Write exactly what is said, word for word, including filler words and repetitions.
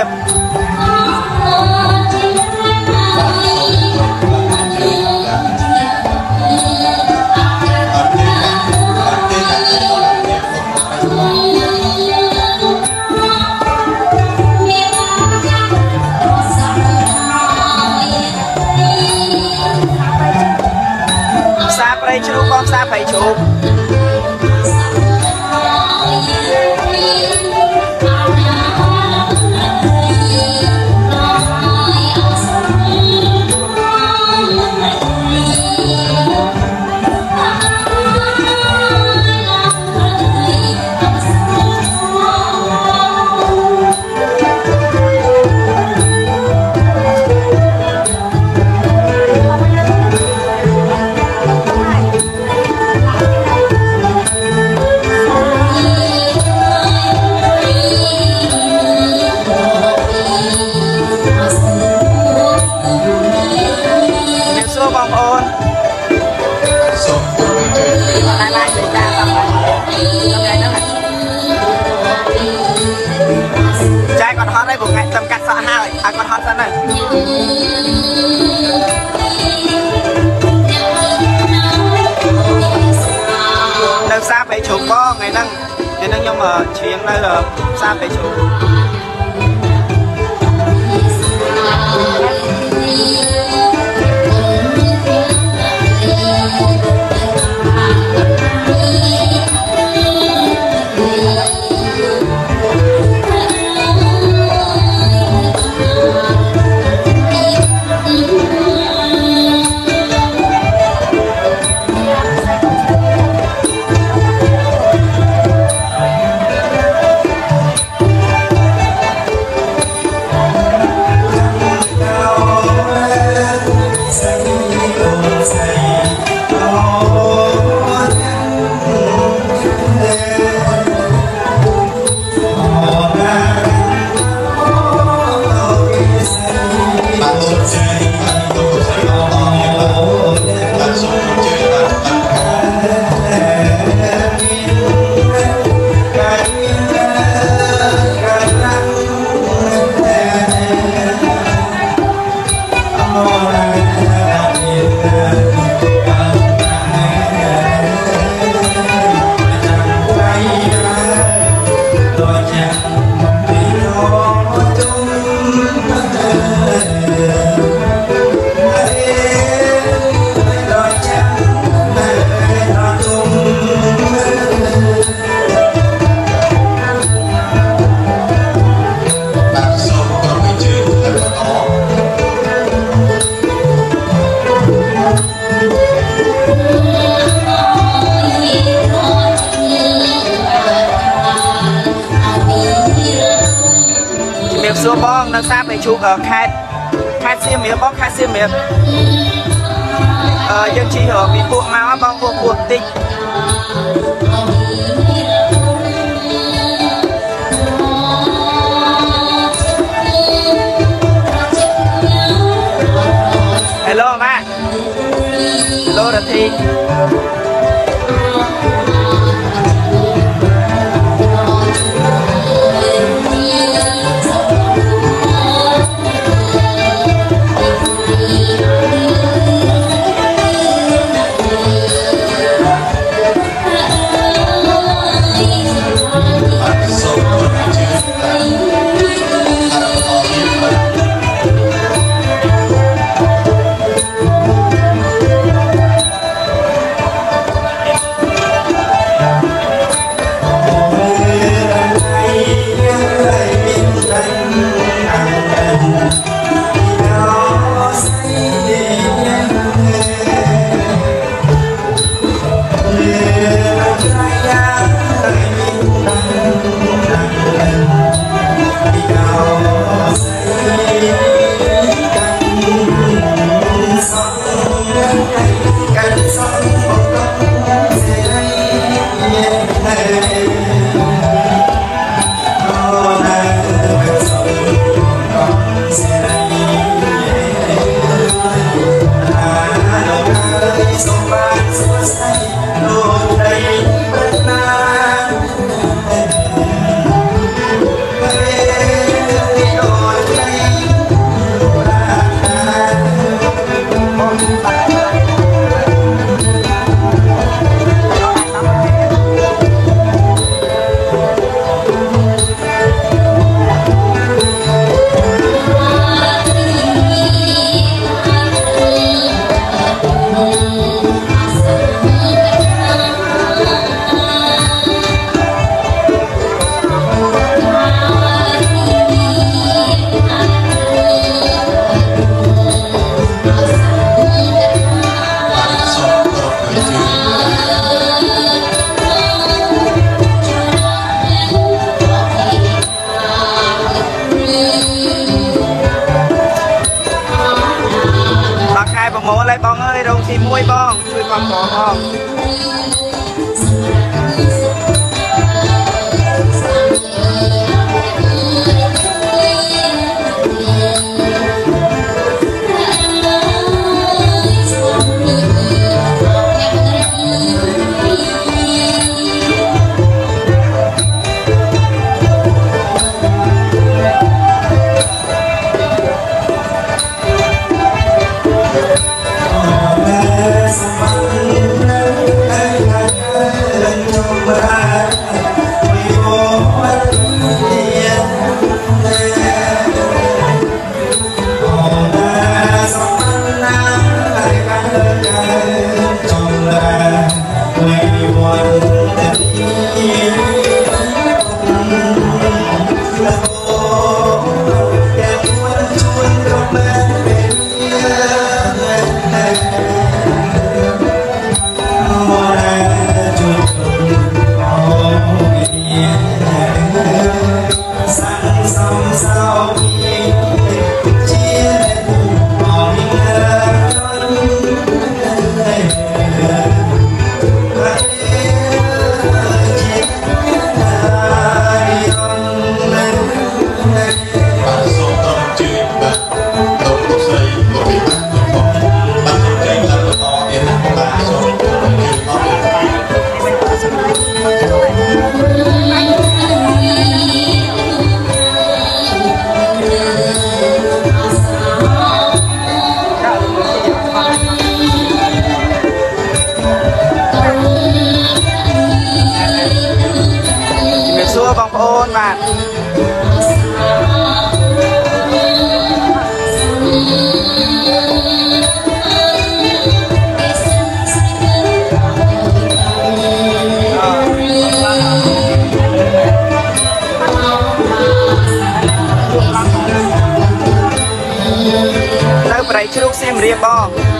miệp xa phải chụp con xa phải chụp trai còn hot đây một ngày tầm cắt sợ hai à còn hot ra này đâu xa phải chụp có ngày năng ngày năng nhưng mà chuyện đây là xa phải chụp xua bong đang xa phải chụp ở khai khai xiêm miệng bong khai xiêm miệng ờ dân chỉ ở bị buộc máu bong buộc buộc tinh hello ba hello là thi Hãy subscribe cho kênh Ghiền Mì Gõ để không bỏ lỡ ความหอมห้องบางโอนมาនៅប្រៃជ្រូកសៀមរាបបង